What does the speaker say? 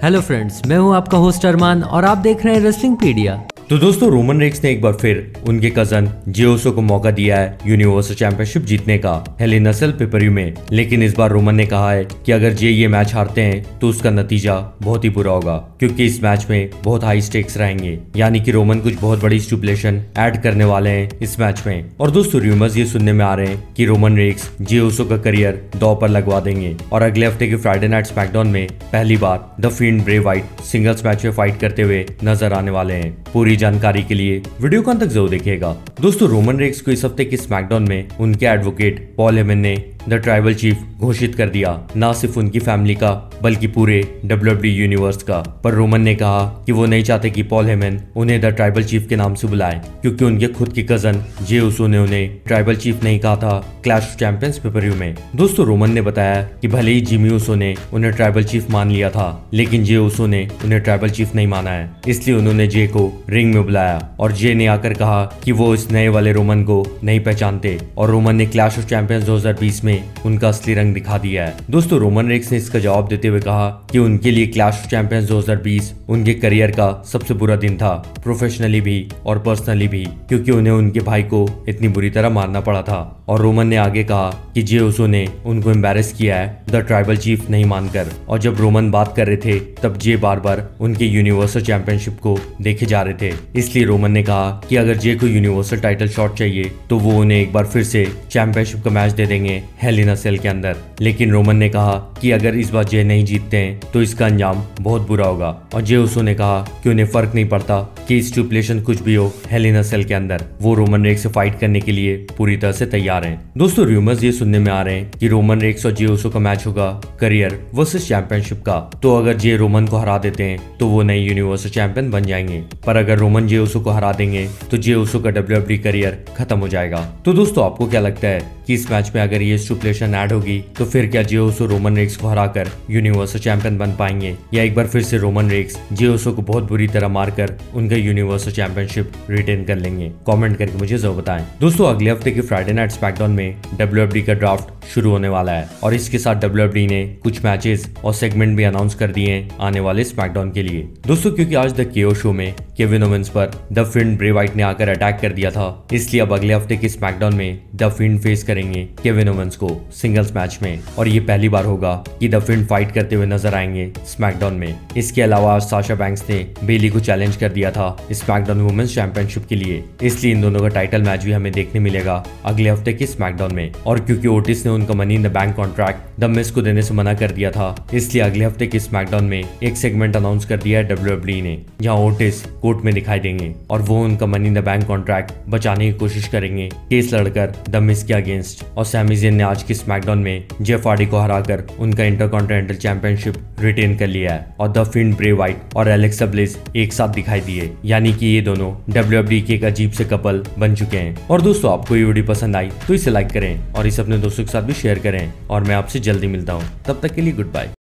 Hello friends, मैं हूं आपका होस्ट अरमान और आप देख रहे हैं रेसलिंग पीडिया। तो दोस्तों रोमन रेक्स ने एक बार फिर उनके कजन जे उसो को मौका दिया है यूनिवर्सल चैंपियनशिप जीतने का hell in a cell pay per view में। लेकिन इस बार रोमन ने कहा है कि अगर जे ये मैच हारते हैं तो उसका नतीजा बहुत ही बुरा होगा, क्योंकि इस मैच में बहुत हाई स्टेक्स रहेंगे। यानी कि रोमन कुछ बहुत बड़ी स्टिपुलेशन ऐड करने वाले हैं इस मैच में। और दोस्तों रूमर्स ये सुनने में आ रहे हैं कि रोमन रेक्स जे उसो का करियर दांव पर लगवा देंगे और अगले हफ्ते के फ्राइडे नाइट स्मैकडाउन में पहली बार the Fiend Bray Wyatt singles match में फाइट करते हुए नजर आने वाले हैं। पूरी जानकारी के लिए वीडियो को अंत तक जरूर देखिएगा। दोस्तों रोमन रेक्स को इस हफ्ते के स्मैकडाउन में उनके एडवोकेट पॉल हेमन ने द ट्राइबल चीफ घोषित कर दिया, ना सिर्फ उनकी फैमिली का बल्कि पूरे WWE यूनिवर्स का। पर रोमन ने कहा कि वो नहीं चाहते कि पॉल हेमन उन्हें द ट्राइबल चीफ के नाम से बुलाए, क्योंकि उनके खुद के कजन जे उसो ने उन्हें ट्राइबल चीफ नहीं कहा था क्लैश ऑफ चैंपियंस पेपरव्यू में। दोस्तों रोमन ने बताया कि भले ही जिमी उसो ने उन्हें ट्राइबल चीफ मान लिया था, लेकिन जे उसो ने उन्हें ट्राइबल चीफ नहीं माना है, इसलिए उन्होंने जे को रिंग में बुलाया और जे ने आकर कहा कि वो इस नए वाले रोमन को नहीं पहचानते और रोमन ने क्लैश ऑफ चैंपियंस 2020 में उनका असली रंग दिखा दिया है। दोस्तों रोमन रेक्स ने इसका जवाब देते हुए कहा कि उनके लिए क्लैश ऑफ चैंपियंस 2020 उनके करियर का सबसे बुरा दिन था, प्रोफेशनली भी और पर्सनली भी, क्योंकि उन्हें उनके भाई को इतनी बुरी तरह मारना पड़ा था। और रोमन ने आगे कहा कि जे उसो ने उनको एम्बैरेस किया है द ट्राइबल चीफ नहीं मानकर। और जब रोमन बात कर रहे थे तब जे बार बार उनके यूनिवर्सल चैंपियनशिप को देखे जा रहे थे, इसलिए रोमन ने कहा कि अगर जे को यूनिवर्सल टाइटल शॉट चाहिए तो वो उन्हें एक बार फिर से चैंपियनशिप का मैच दे देंगे हेल इन अ सेल के अंदर। लेकिन रोमन ने कहा कि अगर इस बार जे नहीं जीतते हैं तो इसका अंजाम बहुत बुरा होगा। और जे उसो ने कहा कि उन्हें फर्क नहीं पड़ता कि स्टिपुलेशन कुछ भी हो हेल इन अ सेल के अंदर, वो रोमन रेक्स से फाइट करने के लिए पूरी तरह से तैयार हैं। दोस्तों रूमर्स ये सुनने में आ रहे हैं कि रोमन रेक्स और जे उसो का मैच होगा करियर वर्सेस चैंपियनशिप का। तो अगर जे रोमन को हरा देते हैं तो वो नए यूनिवर्सल चैंपियन बन जाएंगे, पर अगर रोमन जे उसो को हरा देंगे तो जे उसो का WWE करियर खत्म हो जाएगा। तो दोस्तों आपको क्या लगता है कि इस मैच में अगर ये स्टिपुलेशन ऐड होगी तो फिर क्या जे उसो रोमन रेक्स को हराकर यूनिवर्सल चैंपियन बन पाएंगे, या एक बार फिर से रोमन रेक्स जे उसो को बहुत बुरी तरह मारकर उनका यूनिवर्सल चैंपियनशिप रिटेन कर लेंगे? कमेंट करके मुझे जरूर बताएं। दोस्तों अगले हफ्ते के फ्राइडे नाइट स्मैकडाउन में WWE का ड्राफ्ट शुरू होने वाला है और इसके साथ WWE ने कुछ मैचेस और सेगमेंट भी अनाउंस कर दिए हैं आने वाले स्मैकडाउन के लिए। दोस्तों क्योंकि आज द केओ शो में केविन ओवेंस पर द फिंड ब्रे वाइट ने आकर अटैक कर दिया था, इसलिए अब अगले हफ्ते के स्मैकडाउन में द फिंड फेस करेंगे केविन ओवेंस को सिंगल्स मैच में। और ये पहली बार होगा कि द फिंड फाइट करते हुए नजर आएंगे स्मैकडाउन में। इसके अलावा आज साशा बैंक्स ने बेली को चैलेंज कर दिया था स्मैकडाउन वुमेन्स चैंपियनशिप के लिए, इसलिए इन दोनों का टाइटल मैच भी हमें देखने मिलेगा अगले हफ्ते के स्मैकडाउन में। और क्योंकि ओटिस ने उनका Money in the Bank contract the Miz को देने से मना कर दिया था, इसलिए अगले हफ्ते के स्मैकडाउन में एक सेगमेंट अनाउंस कर दिया है WWE ने, जहां ओटिस कोर्ट में दिखाई देंगे और वो उनका Money in the Bank contract बचाने की कोशिश करेंगे केस लड़कर द मिस के अगेंस्ट। और सैमी ज़ेन ने आज के स्मैकडाउन में जेफ हार्डी को हराकर उनका इंटरकॉन्टिनेंटल चैंपियनशिप रिटेन कर लिया है और द फिंड ब्रे वाइट और एलेक्सा ब्लिस एक साथ दिखाई दिए, यानी कि ये दोनों WWE के एक अजीब से कपल बन चुके हैं। और दोस्तों आपको ये वीडियो पसंद आई तो इसे लाइक करें और इसे अपने दोस्तों के साथ भी शेयर करें और मैं आपसे जल्दी मिलता हूँ। तब तक के लिए गुड बाय।